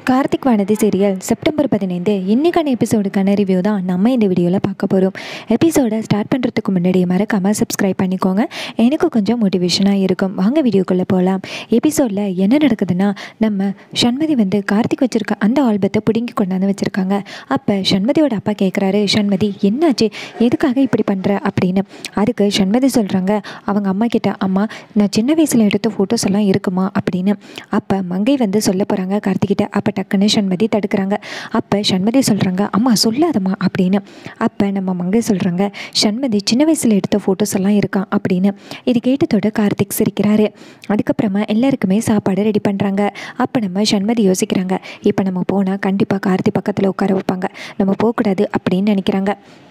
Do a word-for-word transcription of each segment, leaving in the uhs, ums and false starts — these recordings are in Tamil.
கார்த்திக் வானதி சீரியல் செப்டம்பர் பதினைந்து இன்றைக்கான எபிசோடுக்கான ரிவ்யூ தான் நம்ம இந்த வீடியோவில் பார்க்க போகிறோம். எபிசோடை ஸ்டார்ட் பண்ணுறதுக்கு முன்னாடி மறக்காமல் சப்ஸ்கிரைப் பண்ணிக்கோங்க. எனக்கு கொஞ்சம் மோட்டிவேஷனாக இருக்கும். வாங்க வீடியோக்குள்ளே போகலாம். எபிசோடில் என்ன நடக்குதுன்னா, நம்ம சண்மதி வந்து கார்த்திக் வச்சுருக்க அந்த ஆல்பத்தை பிடுங்கி கொண்டாந்து வச்சுருக்காங்க. அப்போ சண்மதியோட அப்பா கேட்குறாரு, சண்மதி என்னாச்சு, எதுக்காக இப்படி பண்ணுற அப்படின்னு. அதுக்கு சண்மதி சொல்கிறாங்க அவங்க அம்மா கிட்ட, அம்மா நான் சின்ன வயசில் எடுத்த ஃபோட்டோஸ் எல்லாம் இருக்குமா அப்படின்னு. அப்போ மங்கை வந்து சொல்ல போகிறாங்க கார்த்திகிட்ட. அப்போ டக்குன்னு சண்மதி தடுக்கிறாங்க. அப்போ சண்மதி சொல்கிறாங்க, அம்மா சொல்லாதம்மா அப்படின்னு. அப்போ நம்ம மங்கை சொல்கிறாங்க, சண்மதி சின்ன வயசில் எடுத்த ஃபோட்டோஸ் எல்லாம் இருக்கான் அப்படின்னு. இது கேட்டதோட கார்த்திக் சிரிக்கிறாரு. அதுக்கப்புறமா எல்லாருக்குமே சாப்பாடு ரெடி பண்ணுறாங்க. அப்போ நம்ம சண்மதி யோசிக்கிறாங்க, இப்போ நம்ம போனால் கண்டிப்பாக கார்த்திக் பக்கத்தில் உட்கார வைப்பாங்க, நம்ம போகக்கூடாது அப்படின்னு நினைக்கிறாங்க.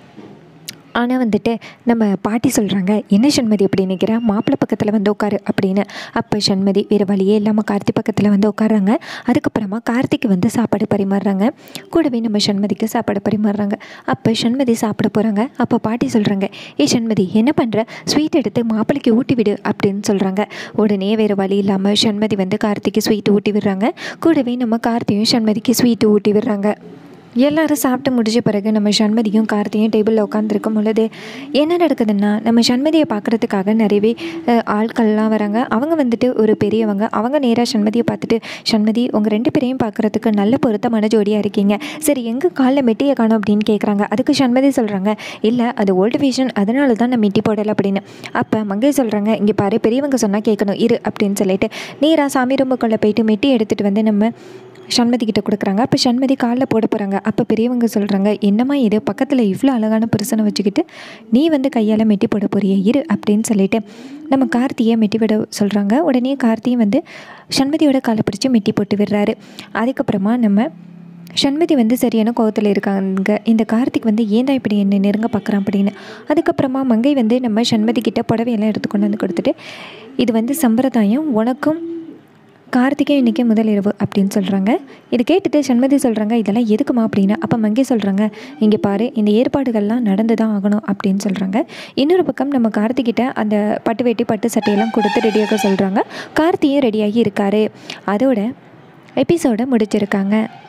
ஆனால் வந்துட்டு நம்ம பாட்டி சொல்கிறாங்க, என்ன சண்மதி அப்படி நிற்கிறா, மாப்பிள்ளை பக்கத்தில் வந்து உட்காரு அப்படின்னு. அப்போ சண்மதி வேறு வழியே இல்லாமல் கார்த்திக் பக்கத்தில் வந்து உட்காடுறாங்க. அதுக்கப்புறமா கார்த்திக்கு வந்து சாப்பாடு பரிமாறுறாங்க. கூடவே நம்ம சண்மதிக்கு சாப்பாடு பரிமாறுறாங்க. அப்போ சண்மதி சாப்பிட போகிறாங்க. அப்போ பாட்டி சொல்கிறாங்க, ஏ சண்மதி என்ன பண்ணுற, ஸ்வீட் எடுத்து மாப்பிள்ளைக்கு ஊட்டி விடு அப்படின்னு சொல்கிறாங்க. உடனே வேறு வழி இல்லாமல் சண்மதி வந்து கார்த்திக்கு ஸ்வீட்டு ஊட்டி விடுறாங்க. கூடவே நம்ம கார்த்தியும் சண்மதிக்கு ஸ்வீட்டு ஊட்டி விடுறாங்க. எல்லோரும் சாப்பிட்டு முடிஞ்ச பிறகு நம்ம சண்மதியும் கார்த்தியும் டேபிளில் உட்காந்துருக்கும் பொழுது என்ன நடக்குதுன்னா, நம்ம சண்மதியை பார்க்குறதுக்காக நிறையவே ஆட்கள்லாம் வராங்க. அவங்க வந்துட்டு ஒரு பெரியவங்க. அவங்க நேராக சண்மதியை பார்த்துட்டு, சண்மதி உங்கள் ரெண்டு பேரையும் பார்க்குறதுக்கு நல்ல பொருத்தமான ஜோடியாக இருக்கீங்க, சரி எங்கள் காலில் மெட்டியை காணும் அப்படின்னு கேட்குறாங்க. அதுக்கு சண்மதி சொல்கிறாங்க, இல்லை அது ஓல்டு ஃபேஷன், அதனால தான் நான் மெட்டி போடலை அப்படின்னு. அப்போ மங்கை சொல்கிறாங்க, இங்கே பாரு பெரியவங்க சொன்னால் கேட்கணும் இரு அப்படின்னு சொல்லிட்டு நேராக சாமி ரூமுக்குள்ளே போயிட்டு மெட்டி எடுத்துகிட்டு வந்து நம்ம சண்மதி கிட்ட கொடுக்குறாங்க. அப்போ சண்மதி காலில் போட போகிறாங்க. அப்போ பெரியவங்க சொல்கிறாங்க, என்னம்மா இது, பக்கத்தில் இவ்வளோ அழகான புருஷனை வச்சுக்கிட்டு நீ வந்து கையால் மெட்டி போட போறிய இரு அப்படின்னு சொல்லிட்டு நம்ம கார்த்தியை மெட்டி விட சொல்கிறாங்க. உடனே கார்த்தியும் வந்து சண்மதியோட காலை பிடிச்சி மெட்டி போட்டு விடுறாரு. அதுக்கப்புறமா நம்ம சண்மதி வந்து சரியான கோவத்தில் இருக்காங்க. இந்த கார்த்திக் வந்து ஏன் தான் இப்படி என்ன நெருங்க பார்க்குறான் அப்படின்னு. அதுக்கப்புறமா மங்கை வந்து நம்ம சண்மதி கிட்ட புடவையெல்லாம் எடுத்துக்கொண்டு வந்து கொடுத்துட்டு, இது வந்து சம்பிரதாயம், உனக்கும் கார்த்திகே இன்றைக்கி முதல் இரவு அப்படின்னு சொல்கிறாங்க. இதை கேட்டுட்டு சண்மதி சொல்கிறாங்க, இதெல்லாம் எதுக்குமா அப்படின்னு. அப்போ மங்கை சொல்கிறாங்க, இங்கே பாரு இந்த ஏற்பாடுகள்லாம் நடந்து தான் ஆகணும் அப்படின்னு சொல்கிறாங்க. இன்னொரு பக்கம் நம்ம கார்த்திகிட்ட அந்த பட்டு வேட்டி பட்டு சட்டையெல்லாம் கொடுத்து ரெடியாக சொல்கிறாங்க. கார்த்தியும் ரெடியாகி இருக்காரு. அதோட எபிசோடை முடிச்சிருக்காங்க.